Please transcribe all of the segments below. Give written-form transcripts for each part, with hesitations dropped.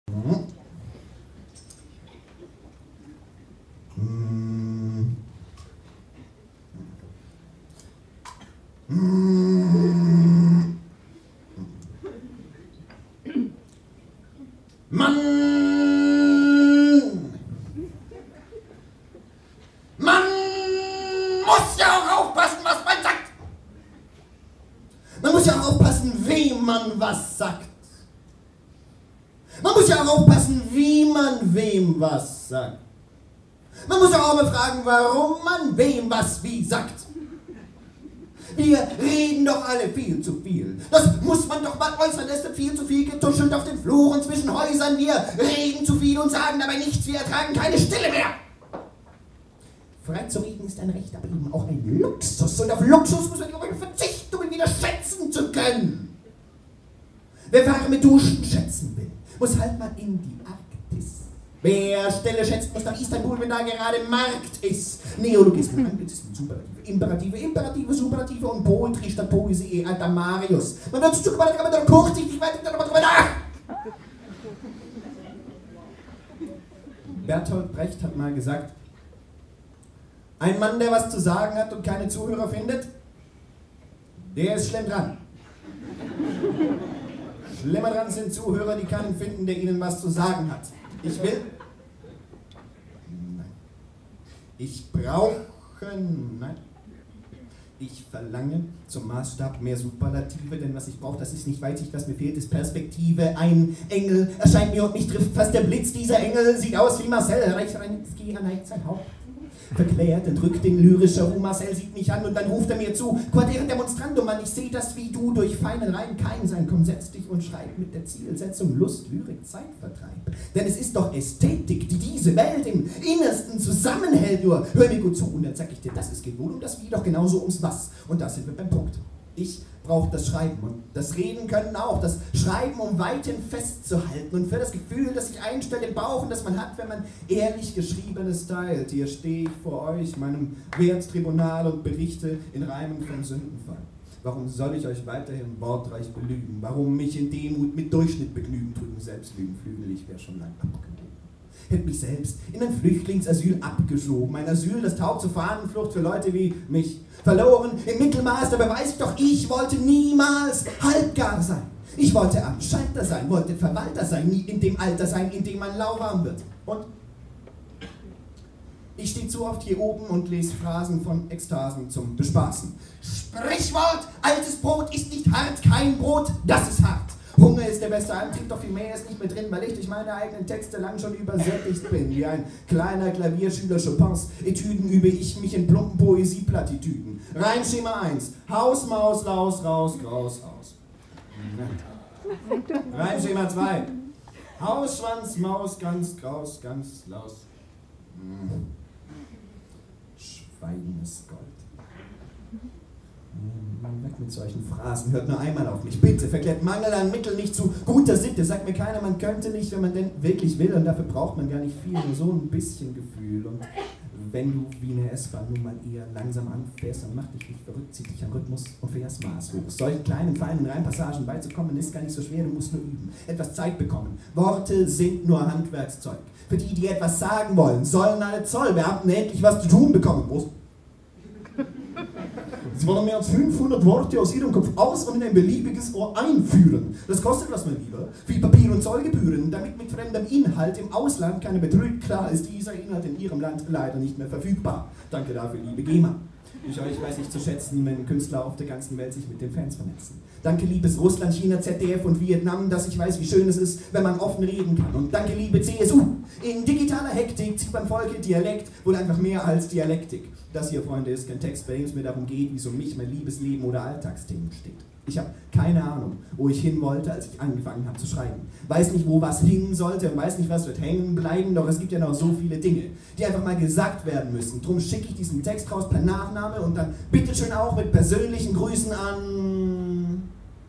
Man muss ja auch aufpassen, was man sagt. Man muss ja auch aufpassen, wem man was sagt. Man muss ja auch aufpassen, wie man wem was sagt. Man muss ja auch mal fragen, warum man wem was wie sagt. Wir reden doch alle viel zu viel. Das muss man doch mal äußern. Es wird viel zu viel getuschelt auf den Fluren zwischen Häusern. Wir reden zu viel und sagen dabei nichts. Wir ertragen keine Stille mehr. Frei zu reden ist ein Recht, aber eben auch ein Luxus. Und auf Luxus muss man verzichten, um ihn wieder schätzen zu können. Wer warme Duschen schätzen will, muss halt mal in die Arktis. Wer Stille schätzt, muss nach Istanbul, wenn da gerade Markt ist. Neologismen, Anglizismen, Superlative, Imperative, Imperative, Superlative und Poetry statt Poesie, alter Marius. Man wird zu zugeballt, aber dann kurzsichtig weiter, dann drüber nach. Bertolt Brecht hat mal gesagt, ein Mann, der was zu sagen hat und keine Zuhörer findet, der ist schlimm dran. Schlimmer dran sind Zuhörer, die keinen finden, der ihnen was zu sagen hat. Ich will... Nein. Ich brauche... Nein. Ich verlange zum Maßstab mehr Superlative, denn was ich brauche, das ist nicht Weitsicht, was mir fehlt, ist Perspektive. Ein Engel erscheint mir und mich trifft fast der Blitz. Dieser Engel sieht aus wie Marcel Reich-Ranitzky, er neigt sein Haupt. Verklärt, entrückt den lyrischer Ruhm, Marcel sieht mich an und dann ruft er mir zu, Quadere Demonstrando, Mann, ich sehe das wie du durch feinen Reim kein sein, komm, setz dich und schreib mit der Zielsetzung Lust, Lyrik, Zeitvertreib. Denn es ist doch Ästhetik, die diese Welt im Innersten zusammenhält, nur hör mir gut zu und dann sag ich dir, das, es geht wohl um das Wie, doch genauso ums Was. Und da sind wir beim Punkt. Ich brauche das Schreiben und das Reden können auch. Das Schreiben, um weithin festzuhalten und für das Gefühl, das sich einstellt im Bauch und das man hat, wenn man ehrlich Geschriebenes teilt. Hier stehe ich vor euch, meinem Werttribunal und berichte in Reimen vom Sündenfall. Warum soll ich euch weiterhin wortreich belügen? Warum mich in Demut mit Durchschnitt begnügen, drücken Selbstlügen, Flügel, ich wäre schon lang abgehoben. Hätte mich selbst in ein Flüchtlingsasyl abgeschoben. Ein Asyl, das taugt zur Fahnenflucht für Leute wie mich. Verloren im Mittelmaß, dabei weiß ich doch, ich wollte niemals halbgar sein. Ich wollte am Schalter sein, wollte Verwalter sein, nie in dem Alter sein, in dem man lauwarm wird. Und ich stehe zu oft hier oben und lese Phrasen von Ekstasen zum Bespaßen. Sprichwort, altes Brot ist nicht hart, kein Brot, das ist hart. Hunger ist der beste Antrieb, doch viel mehr ist nicht mehr drin, weil ich durch meine eigenen Texte lang schon übersättigt bin. Wie ein kleiner Klavierschüler Chopins Etüden übe ich mich in plumpen Poesieplattitüden. Reimschema 1, Haus, Maus, Laus, raus, raus, raus. Reimschema 2, Haus, Schwanz, Maus, ganz, graus, ganz, laus. Schweigendes Gold. Weg mit solchen Phrasen, hört nur einmal auf mich, bitte, verklärt Mangel an Mitteln nicht zu guter Sitte, sagt mir keiner, man könnte nicht, wenn man denn wirklich will und dafür braucht man gar nicht viel, nur so ein bisschen Gefühl und wenn du wie eine S-Bahn nun mal eher langsam anfährst, dann mach dich nicht verrückt, zieh dich am Rhythmus und fährst maßhoch. Solchen kleinen, feinen Reimpassagen beizukommen ist gar nicht so schwer, du musst nur üben, etwas Zeit bekommen. Worte sind nur Handwerkszeug. Für die, die etwas sagen wollen, sollen alle Zollbeamten endlich was zu tun bekommen. Sie wollen mehr als 500 Worte aus ihrem Kopf aus und in ein beliebiges Ohr einführen. Das kostet was, mein Lieber, wie Papier- und Zollgebühren, damit mit fremdem Inhalt im Ausland keiner betrügt. Klar ist dieser Inhalt in Ihrem Land leider nicht mehr verfügbar. Danke dafür, liebe GEMA. Ich weiß nicht zu schätzen, wenn Künstler auf der ganzen Welt sich mit den Fans vernetzen. Danke, liebes Russland, China, ZDF und Vietnam, dass ich weiß, wie schön es ist, wenn man offen reden kann. Und danke, liebe CSU. In digitaler Hektik zieht beim Volke Dialekt wohl einfach mehr als Dialektik. Das hier, Freunde, ist kein Text, bei dem es mir darum geht, wie es um mich, mein Liebesleben oder Alltagsthemen steht. Ich habe keine Ahnung, wo ich hin wollte, als ich angefangen habe zu schreiben. Weiß nicht, wo was hin sollte und weiß nicht, was wird hängen bleiben, doch es gibt ja noch so viele Dinge, die einfach mal gesagt werden müssen. Drum schicke ich diesen Text raus per Nachname und dann bitteschön auch mit persönlichen Grüßen an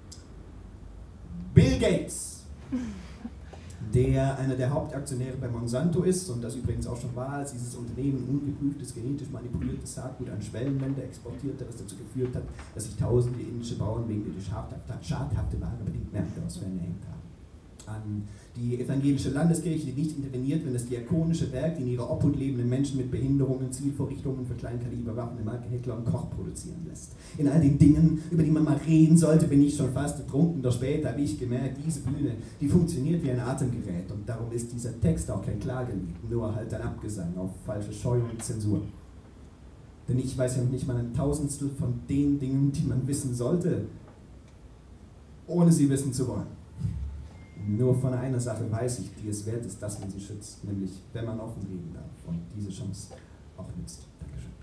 Bill Gates, der einer der Hauptaktionäre bei Monsanto ist und das übrigens auch schon war, als dieses Unternehmen ungeprüftes, genetisch manipuliertes Saatgut an Schwellenländer exportierte, was dazu geführt hat, dass sich tausende indische Bauern wegen der schadhafte Ware bedingt Märkte aus Ferne erhängt haben. an die evangelische Landeskirche, die nicht interveniert, wenn das diakonische Werk, die in ihrer Obhut lebenden Menschen mit Behinderungen, Zielvorrichtungen für Kleinkaliberwaffen im Marke Hitler und Koch produzieren lässt. In all den Dingen, über die man mal reden sollte, bin ich schon fast betrunken, doch später habe ich gemerkt, diese Bühne, die funktioniert wie ein Atemgerät und darum ist dieser Text auch kein Klagelied, nur halt ein Abgesang auf falsche Scheu und Zensur. Denn ich weiß ja nicht mal ein Tausendstel von den Dingen, die man wissen sollte, ohne sie wissen zu wollen. Nur von einer Sache weiß ich, die es wert ist, dass man sie schützt, nämlich wenn man offen reden darf und diese Chance auch nützt. Dankeschön.